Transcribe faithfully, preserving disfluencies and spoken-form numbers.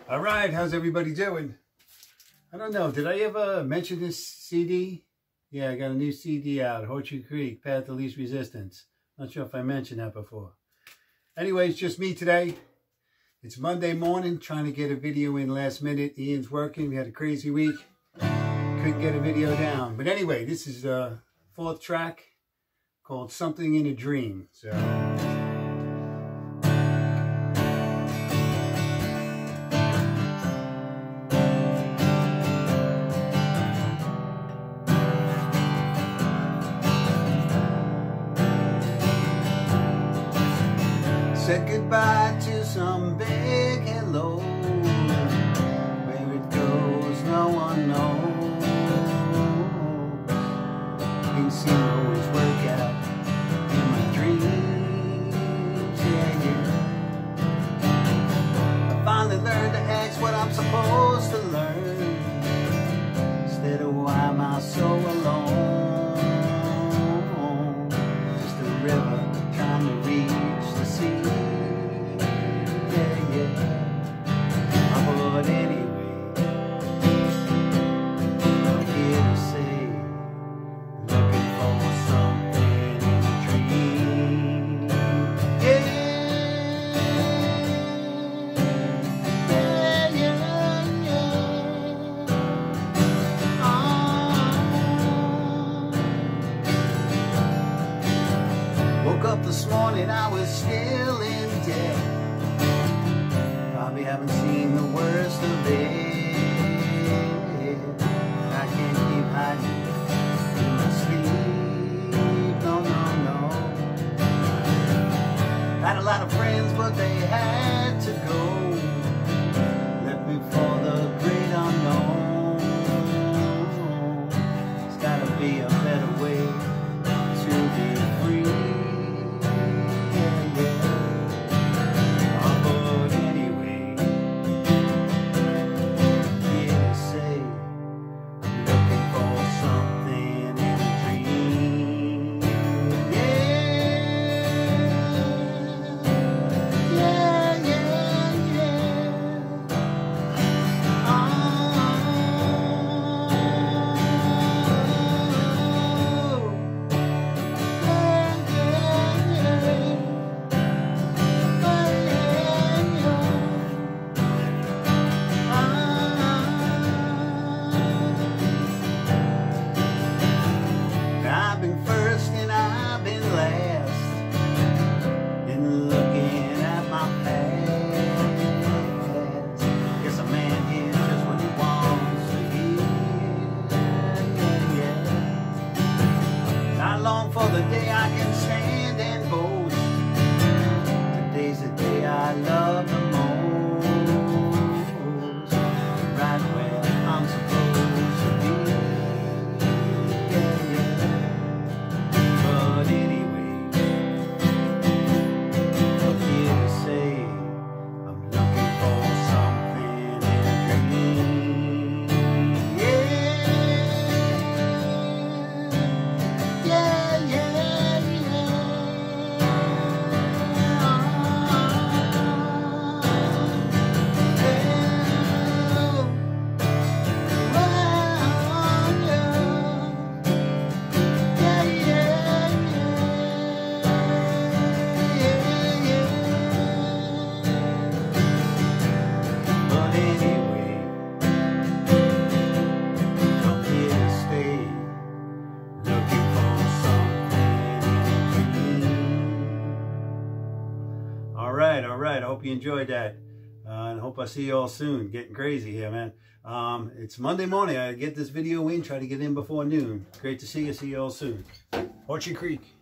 All right, how's everybody doing? I don't know, did I ever mention this C D? Yeah, I got a new C D out, Hawtree Creek, Path of Least Resistance. Not sure if I mentioned that before. Anyway, it's just me today. It's Monday morning, trying to get a video in last minute. Ian's working, we had a crazy week. Couldn't get a video down. But anyway, this is the fourth track called Something in a Dream. So... said goodbye to some big hello. Where it goes, no one knows. Things seem to always work out in my dreams, yeah, yeah. I finally learned to ask what I'm supposed to learn, instead of why am I so alone. Just a river trying to reach the sea. But anyway, I'm here to say, looking for something in a dream. Yeah, yeah, yeah, yeah. Oh. Woke up this morning, I was still in debt. Probably haven't seen the worst of it. I can't keep hiding in my sleep. No, no, no. Had a lot of friends, but they had to go. Left me for the great unknown. There's gotta be a better way to be free. Yeah, yeah. For the day I can stand and boast. Today's the day I love the most. Right where I'm supposed to be. Yeah, yeah. But anyway, I'm here to say I'm looking for something in a dream. Yeah, yeah. All right, all right. I hope you enjoyed that. Uh, and hope I see you all soon. Getting crazy here, man. Um, it's Monday morning. I get this video in, try to get in before noon. Great to see you. See you all soon. Hawtree Creek.